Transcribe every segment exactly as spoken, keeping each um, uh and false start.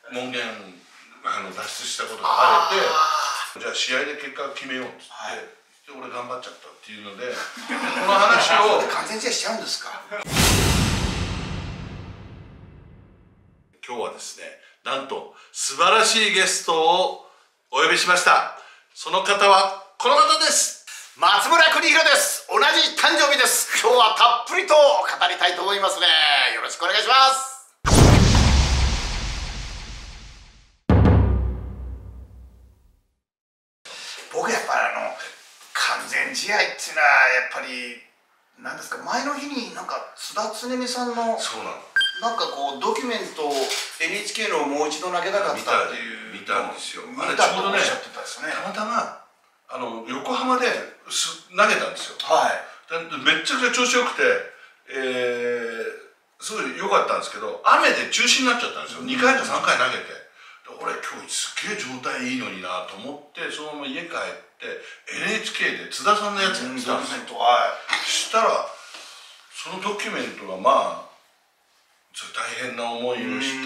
門限あの脱出したことがバレて、じゃあ試合で結果を決めようっつって、はい、で俺頑張っちゃったっていうので、この話を完全試合しちゃうんですか。 今日はですね、なんと素晴らしいゲストをお呼びしました。その方はこの方です。 松村邦洋です。同じ誕生日です。今日はたっぷりと語りたいと思いますね。よろしくお願いします。僕やっぱりあの完全試合っていうのはやっぱり何ですか、前の日になんか津田常美さんのそうなのなんかこうドキュメントを エヌエイチケー のもう一度投げたかったっていう見たんですよ。 あれちょうどね、 たまたまあの横浜です投げたんですよ。 はい。 めっちゃくちゃ調子よくて、えー、すごい良かったんですけど、雨で中止になっちゃったんですよ。にかいかさんかい投げて、俺今日すっげえ状態いいのになと思って、そのまま家帰って エヌエイチケー で津田さんのやつやってたんですよ。そしたらそのドキュメントがまあ大変な思いをして、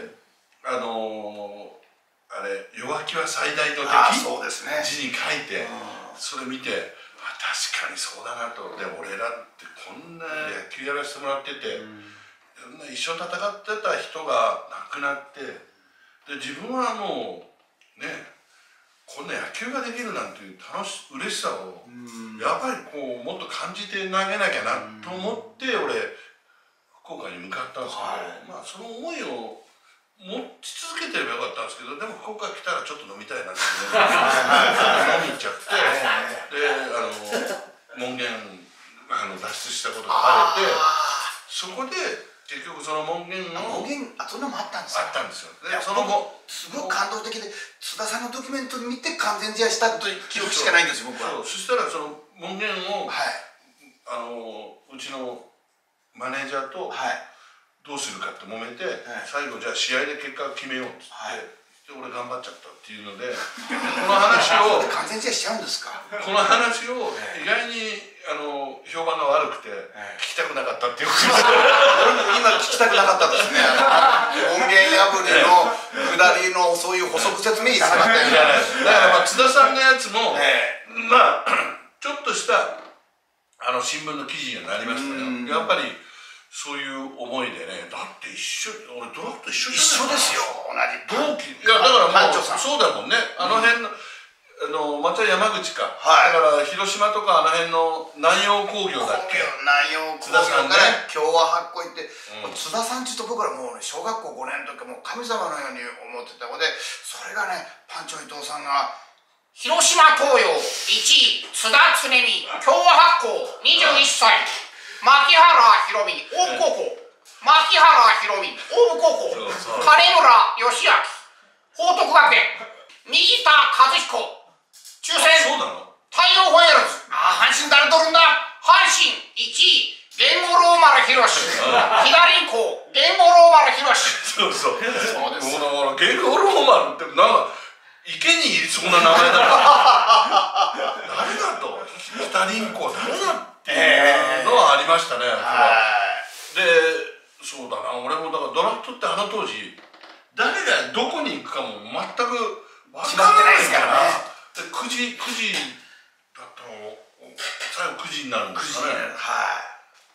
あのー、あれ「弱気は最大の敵」字に書いて、それ見てあ確かにそうだなと。で俺らってこんな野球やらせてもらってて、一緒に戦ってた人が亡くなって、で自分はもうねこんな野球ができるなんていう楽し嬉しさをやっぱりこうもっと感じて投げなきゃなと思って俺福岡に向かったんですけど、はい、まあその思いを持ち続けてればよかったんですけど、でも福岡来たらちょっと飲みたいなって飲みに行っちゃって、であの門限あの脱出したことがバレて、そこで結局その門限を門限あそんなのもあったんですか。 あったんですよ。でその後すごい感動的で、津田さんのドキュメント見て完全試合したという記憶しかないんですよ僕は。 そしたらその門限を、 はい、 あのうちのマネージャーとどうするかって揉めて、はい、最後じゃあ試合で結果を決めようっつって、はい、で俺頑張っちゃったっていうので、この話を完全試合しちゃうんですか。 この話を意外にあの評判が悪くて聞きたくなかったっていうこと今聞きたくなかったですね。門限破りの下りのそういう補足説明いらなかったよね。 だからまあ津田さんのやつもまあちょっとしたあの新聞の記事にはなりましたよ。やっぱりそういう思いでね、だって一緒俺ドラフト一緒じゃない。 一緒ですよ、同じ同期。いやだからもうそうだもんね。あの辺のあのまた山口か、はい、だから広島とかあの辺の南陽工業だっけ、 南陽工業から共和発行行って、うん、津田さんちょっと僕らもう、ね、小学校ごねんの時もう神様のように思ってたので、それがねパンチョ伊藤さんが広島東洋いちい津田常美共和発行にじゅういっさい牧原宏美大部高校、牧原宏美大部高校、金村義明報徳学園、右田和彦抽選太陽ホエールズ、ああ阪神誰取るんだ、阪神いちい源五郎丸博士、飛騨銀行源五郎丸博士。 そうそうそうです。もうだから源五郎丸ってなんか池にいりそうな名前だから誰だと飛騨銀行誰だっていうのはありましたね。でそうだな、俺もだからドラフトってあの当時誰がどこに行くかも全く決まってないですからね。 くじくじだったの最後くじになるんですかね。 はい。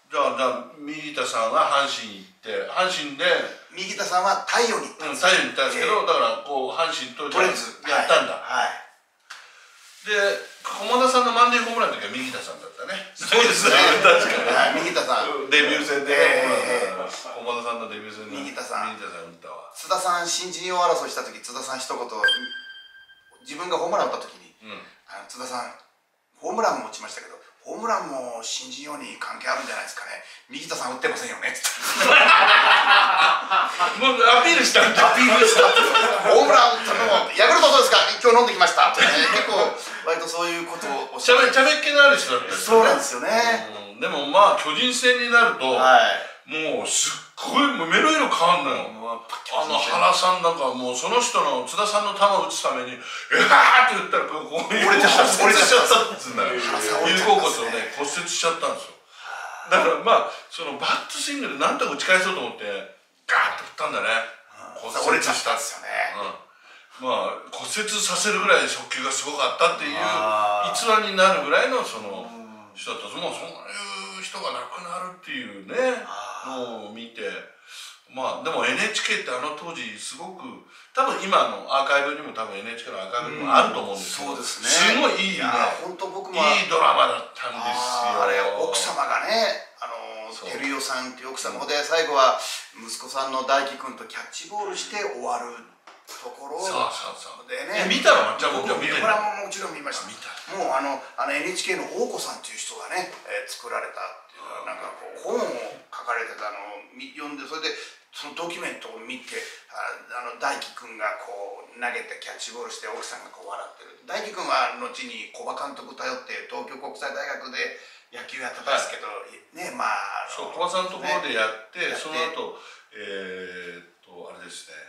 じゃあじゃあ右田さんは阪神行って阪神で右田さんは太陽に行ったんです。 太陽に行ったんですけど、だからこう阪神とやったんだ。はい。で駒田さんの満塁ホームランの時は右田さんだったね。 そうですね。確かに。右田さんデビュー戦で駒田さんのデビュー戦で右田さん右田さん打ったわ。 津田さん新人王争いした時、津田さん一言自分がホームラン打った時に、うん、あの津田さんホームランも打ちましたけどホームランも新人王に関係あるんじゃないですかね、右田さん打ってませんよねってもうアピールしたんだ。 アピールしたホームラン打ったのもヤクルトどうですか今日飲んできましたって、ね、結構割とそういうことをおっしゃるちゃめっ気のある人だったんですよね。そうなんですよね、 うん、でもまあ巨人戦になると、はい、もうすっごいもう目の色変わんのよ。あの原さんなんかもうその人の津田さんの球を打つために「えわー!」って言ったらこう折れちゃった折れちゃったっつうんだよ。有効骨をね骨折しちゃったんですよ。だからまあそのバットスイングでなんとか打ち返そうと思ってガーッと振ったんだね。 骨折れちゃっ折したたんですよね。 うん、まあ骨折させるぐらい速球がすごかったっていうあー逸話になるぐらいのその人だったんです。もうそういう人が亡くなるっていうねのを見て、まあでも エヌエイチケー ってあの当時すごく多分今のアーカイブにも多分 エヌエイチケー のアーカイブにもあると思うんですけど、 そうですね。 すごいいいね、 本当僕もいいドラマだったんですよ。 あれ奥様がね、あの照代さんっていう奥様で、最後は息子さんの大輝くんとキャッチボールして終わるところそうそうそうでね。 見たの？じゃあ僕は見てる。 これはもちろん見ました。 見た。 もうあのあの エヌエイチケー の大子さんっていう人がね、えー、作られたっていうか、なんかこう本を書かれてたのを読んで、それでそのドキュメントを見て、ああの大輝くんがこう投げてキャッチボールして奥さんがこう笑ってる。大輝くんは後に古葉監督頼って東京国際大学で野球やってたんですけど、はい、ね、まあそう古葉さんのところでやって、 ね、 その後えー、っとあれですね、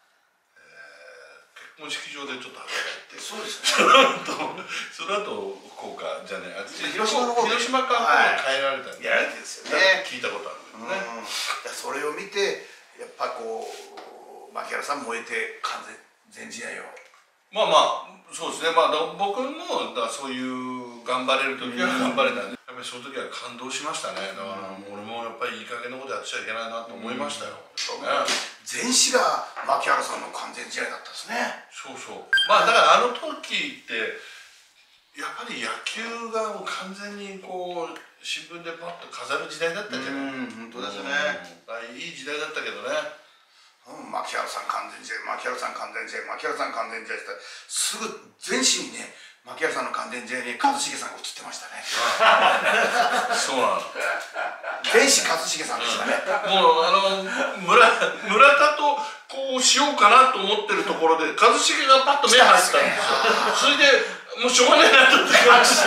結婚式場でちょっと働いて、 そうですね、その後福岡じゃねえ、あっち広島の方で広島から帰られたんで、 やられてるんですよね。 聞いたことあるんですね。 それを見てやっぱこう牧原さん燃えて完全全試合を。 まあまあそうですね。まあ僕もだそういう頑張れる時は頑張れたんで、やっぱりその時は感動しましたね。だから俺もやっぱりいい加減なことやっちゃいけないなと思いましたよ。 そうね。全試が牧原さんの完全試合だったんですね。 そうそう。まあだからあの時ってやっぱり野球がもう完全にこう新聞でパッと飾る時代だったじゃない。 本当ですね。 いい時代だったけどね。 牧原さん完全試合、牧原さん完全試合、牧原さん完全試合ってすぐ全紙にね、牧原さんの完全試合に一茂さんが映ってましたね。 そうなの。 全紙一茂さんでしたね。 もうあの村村田とこうしようかなと思ってるところで一茂がパッと目入ったんですよ。それでもうしょうがないなとって感じで。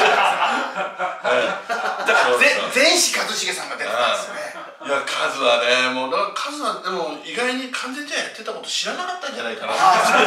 だから全紙一茂さんが出てたんですよね。 いやカズはね、もうだからカズはでも意外に完全試合やってたこと知らなかったんじゃないかな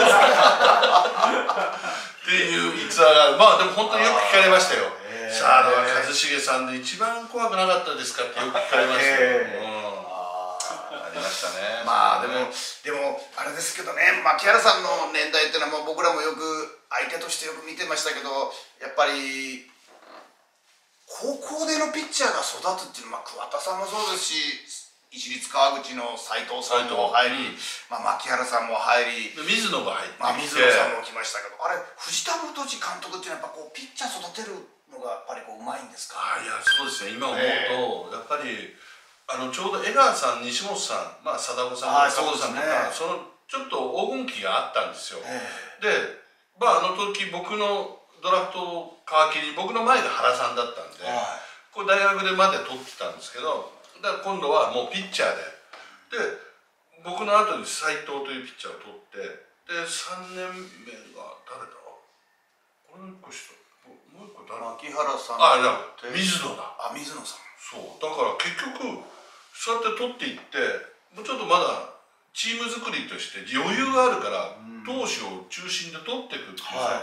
っていう逸話が、まあでも本当によく聞かれましたよ。サードは一茂さんで一番怖くなかったですかってよく聞かれましたよ。ありましたね。 まあでもでもあれですけどね、牧原さんの年代っていうのはもう僕らもよく相手としてよく見てましたけど、やっぱり高校でのピッチャーが育つっていうのは、桑田さんもそうですし、市立川口の斉藤さんも入り、まあ、牧原さんも入り、 水野が入って、 まあ、水野さんも来ましたけど、あれ藤田元次監督っていうのはやっぱこうピッチャー育てるのがやっぱりこううまいんですか？ あいやそうですね。今思うと、やっぱりあのちょうど江川さん、西本さん、まあ貞子さん、加藤さんとか、そのちょっと黄金期があったんですよ。で、まああの時僕のドラフトを皮切り、僕の前が原さんだったんで、はい、これ大学でまで取ってたんですけど、だから今度はもうピッチャーで、で僕の後に斉藤というピッチャーを取って、でさんねんめが誰だ？これもう一個下、もう一個誰？ 牧原さん。 あ、いや水野だ。 あ、水野さん。 そうだから結局そうやって取っていって、もうちょっとまだチーム作りとして余裕があるから、投手を中心で取っていくっていうさ、はい、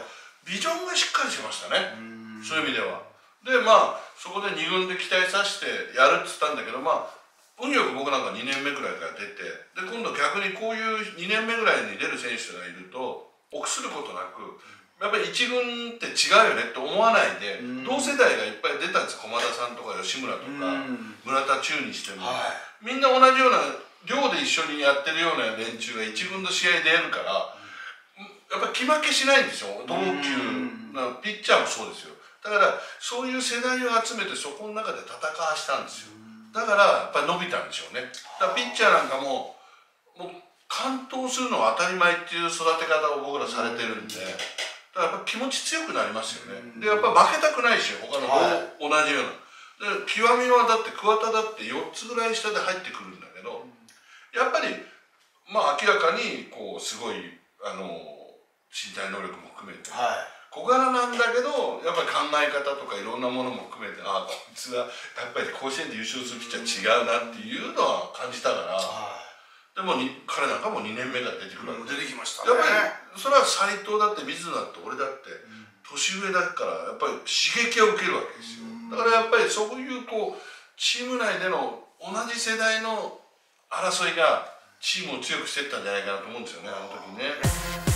ビジョンがしっかりしましたね。そういう意味では。でまあそこでに軍で期待させてやるっつったんだけど、まあ運よく僕なんかにねんめくらいから出て、で今度逆にこういうにねんめぐらいに出る選手がいると臆することなく、やっぱり一軍って違うよねって思わないで、同世代がいっぱい出たんです。駒田さんとか吉村とか村田中にしても、はい、みんな同じような寮で一緒にやってるような連中が一軍の試合でやるから、やっぱり気負けしないんですよ。同級のピッチャーもそうですよ。だからそういう世代を集めてそこの中で戦わしたんですよ。だからやっぱり伸びたんでしょうね。だからピッチャーなんかももう完投するのは当たり前っていう育て方を僕らされてるんで、だからやっぱ気持ち強くなりますよね。でやっぱ負けたくないし、他の同じような。で極みはだって桑田だってよっつぐらい下で入ってくるんだけど、やっぱりまあ明らかにこうすごいあの身体能力も含めて、はい、小柄なんだけどやっぱり考え方とかいろんなものも含めて、ああこいつはやっぱり甲子園で優勝するピッチャー違うなっていうのは感じたから、はい、でもに彼なんかもにねんめが出てくるわけで、 出てきましたね。やっぱりそれは斉藤だって水野だって俺だって年上だからやっぱり刺激を受けるわけですよ。だからやっぱりそういうこうチーム内での同じ世代の争いがチームを強くしていったんじゃないかなと思うんですよね、あの時にね。